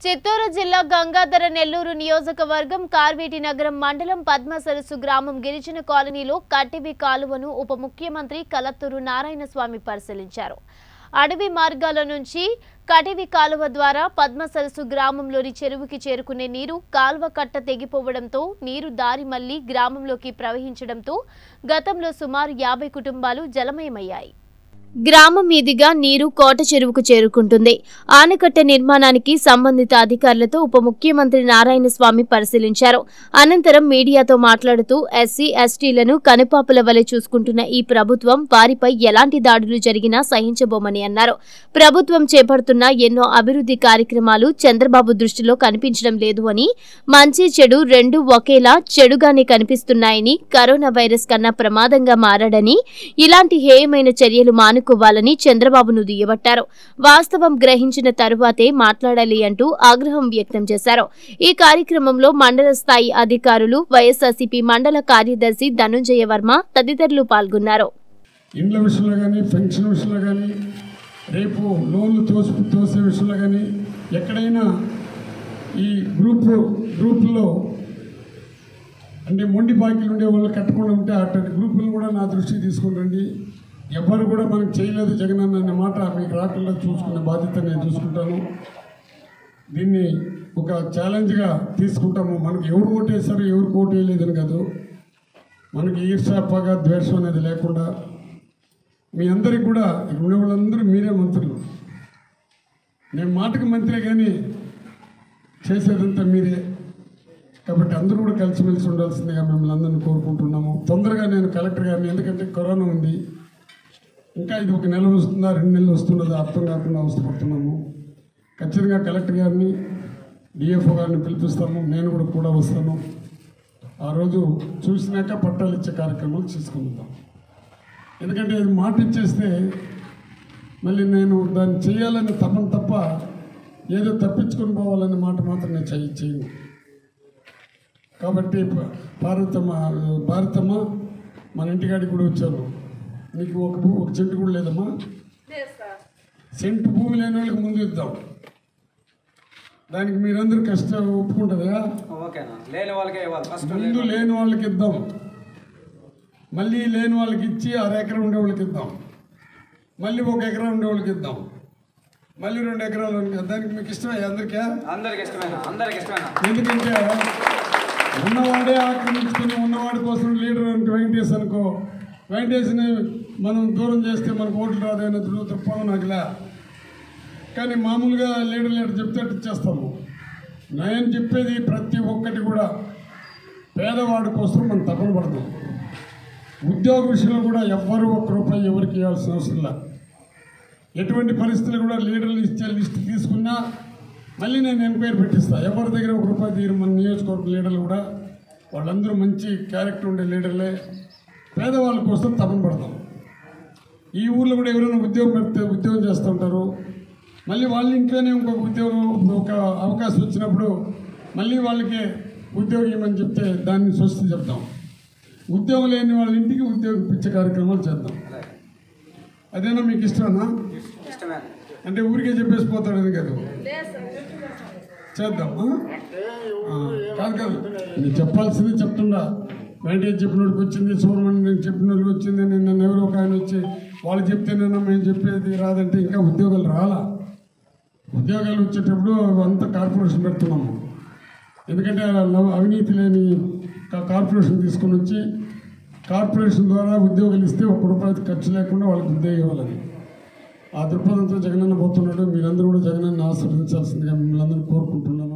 చిత్తూరు జిల్లా గంగాధర నెల్లూరు నియోజకవర్గం కార్వేటి నగరం మండలం పద్మసరస్సు గ్రామం గిరిజన కాలనీలో కట్టివి కాలువను ఉప ముఖ్యమంత్రి కలత్తూరు నారాయణస్వామి పరిశీలించారు. అడవి మార్గాల నుంచి కటివి కాలువ ద్వారా పద్మసరస్సు గ్రామంలోని చెరువుకి చేరుకునే నీరు కాలువ కట్ట తెగిపోవడంతో నీరు దారి మళ్లీ గ్రామంలోకి ప్రవహించడంతో గతంలో సుమారు 50 కుటుంబాలు జలమయమయ్యాయి. గ్రామం మీదుగా నీరు కోట చెరువుకు చేరుకుంటుంది. ఆనకట్ట నిర్మాణానికి సంబంధిత అధికారులతో ఉప ముఖ్యమంత్రి నారాయణస్వామి పరిశీలించారు. అనంతరం మీడియాతో మాట్లాడుతూ ఎస్సీ ఎస్టీలను కనుపాపల వలె చూసుకుంటున్న ఈ ప్రభుత్వం వారిపై ఎలాంటి దాడులు జరిగినా సహించబోమని అన్నారు. ప్రభుత్వం చేపడుతున్న ఎన్నో అభివృద్ధి కార్యక్రమాలు చంద్రబాబు దృష్టిలో కనిపించడం లేదు అని, మంచి చెడు రెండూ ఒకేలా చెడుగానే కనిపిస్తున్నాయని, కరోనా వైరస్ కన్నా ప్రమాదంగా మారాడని, ఇలాంటి హేయమైన చర్యలు కోవాలని చంద్రబాబును దుయ్యబట్టారు. వాస్తవం గ్రహించిన తరువాతే మాట్లాడాలి అంటూ ఆగ్రహం వ్యక్తం చేశారు. ఈ కార్యక్రమంలో మండల స్థాయి అధికారులు, వైఎస్ఆర్సీపీ మండల కార్యదర్శి ధనుంజయ వర్మ తదితరులు పాల్గొన్నారు. ఇండ్ల విషయంలో కానీ, పెన్షన్ విషయంలో కానీ, రేపు లోన్లు తోసే విషయంలో కానీ, ఎక్కడైనా ఈ గ్రూపుల్లో అంటే మొండి బాకీలు ఉండే వాళ్ళు కట్టకుండా ఉంటే అటువంటి గ్రూపులు కూడా నా దృష్టికి తీసుకుంటండి. ఎవరు కూడా మనకు చేయలేదు జగనన్న అనే మాట మీకు రాకుండా చూసుకునే బాధ్యత నేను చూసుకుంటాను. దీన్ని ఒక ఛాలెంజ్గా తీసుకుంటాము. మనకు ఎవరు ఓటేశారు, ఎవరు ఓటు వేయలేదని కాదు, మనకి ఈర్షాపగ ద్వేషం అనేది లేకుండా మీ అందరికి కూడా ఉండే వాళ్ళందరూ మీరే మంత్రులు. నేను మాటకు మంత్రే కానీ చేసేదంతా మీరే. కాబట్టి అందరూ కూడా కలిసిమెలిసి ఉండాల్సిందిగా మిమ్మల్ని అందరినీ కోరుకుంటున్నాము. తొందరగా నేను కలెక్టర్ గారిని, ఎందుకంటే కరోనా ఉంది, ఇంకా ఇది 1 నెల వస్తుందా 2 నెలలు వస్తున్నదా అర్థం కాకుండా అవసరపడుతున్నాము. ఖచ్చితంగా కలెక్టర్ గారిని, డిఎఫ్ఓ గారిని పిలిపిస్తాము. నేను కూడా వస్తాను. ఆ రోజు చూసినాక పట్టాలు ఇచ్చే కార్యక్రమాలు చేసుకుందాం. ఎందుకంటే అది మాట ఇచ్చేస్తే మళ్ళీ నేను దాన్ని చేయాలని తప్ప ఏదో తప్పించుకొని పోవాలనే మాట మాత్రం నేను చేయను. కాబట్టి భారతమ్మ మన ఇంటికాడికి కూడా వచ్చాను. నీకు ఒక సెంటు కూడా లేదమ్మా. సెంటు భూమి లేని వాళ్ళకి ముందు ఇద్దాం. దానికి మీరందరూ కష్టం ఒప్పుకుంటుందా? ముందు లేని వాళ్ళకి ఇద్దాం, మళ్ళీ లేని వాళ్ళకి ఇచ్చి 1/2 ఎకరం ఉండే వాళ్ళకి ఇద్దాం, మళ్ళీ 1 ఎకరం ఉండే వాళ్ళకి ఇద్దాం, మళ్ళీ 2 ఎకరాలు. దానికి మీకు ఇష్టమే? అందరికీ ఎందుకంటే ఉన్నవాడే ఆక్రమించుకుని ఉన్నవాడి కోసం లీడర్ వెంకటేష్ అనుకో, వెంకటేష్ని మనం దూరం చేస్తే మనకు ఓట్లు రాదనే దృక్పథం నాకులే. కానీ మామూలుగా లీడర్ చెప్తే ఇచ్చేస్తాము. నేను చెప్పేది ప్రతి ఒక్కటి కూడా పేదవాడి కోసం మనం తపన పడతాం. ఉద్యోగ విషయంలో కూడా ఎవ్వరూ 1 రూపాయి ఎవరికి ఇవ్వాల్సిన అవసరం లేదు. ఎటువంటి పరిస్థితులు కూడా లీడర్లు ఇచ్చే లిస్ట్ తీసుకున్నా మళ్ళీ నేను ఎంక్వైరీ పెట్టిస్తాను. ఎవరి దగ్గర 1 రూపాయి తీరు. మన నియోజకవర్గ లీడర్లు కూడా వాళ్ళందరూ మంచి క్యారెక్టర్ ఉండే లీడర్లే. పేదవాళ్ళ కోసం తపన పడతాం. ఈ ఊళ్ళో కూడా ఎవరైనా ఉద్యోగం చేస్తూ ఉంటారు. మళ్ళీ వాళ్ళ ఇంట్లోనే ఒక అవకాశం వచ్చినప్పుడు మళ్ళీ వాళ్ళకి ఉద్యోగం ఇవ్వమని చెప్తే దాన్ని స్వస్తి చెప్తాం. ఉద్యోగం లేని వాళ్ళ ఇంటికి ఉద్యోగం ఇచ్చే కార్యక్రమాలు చేద్దాం. అదేనా మీకు ఇష్టమేనా? అంటే ఊరికే చెప్పేసి పోతాడని కాదు, చేద్దాం. కాదు నేను చెప్పాల్సింది చెప్తుండా. వెంటనే చెప్పినోడికి వచ్చింది, సుబ్రహ్మణ్యం చెప్పినోడికి వచ్చింది, నన్ను ఎవరో ఒక ఆయన వచ్చి వాళ్ళు చెప్తేనన్నా మేము చెప్పేది రాదంటే ఇంకా ఉద్యోగాలు రాలా. ఉద్యోగాలు వచ్చేటప్పుడు అంతా కార్పొరేషన్ పెడుతున్నాము. ఎందుకంటే అవినీతి లేని కార్పొరేషన్ తీసుకొని వచ్చి కార్పొరేషన్ ద్వారా ఉద్యోగాలు ఇస్తే 1 రూపాయి ఖర్చు లేకుండా వాళ్ళకి ఉద్యోగం ఇవ్వాలని ఆ దృక్పథంతో జగనన్న పోతున్నాడు. మీరందరూ కూడా జగనన్న ఆశీర్వదించాల్సిందిగా మిమ్మల్ని అందరూ కోరుకుంటున్నాను.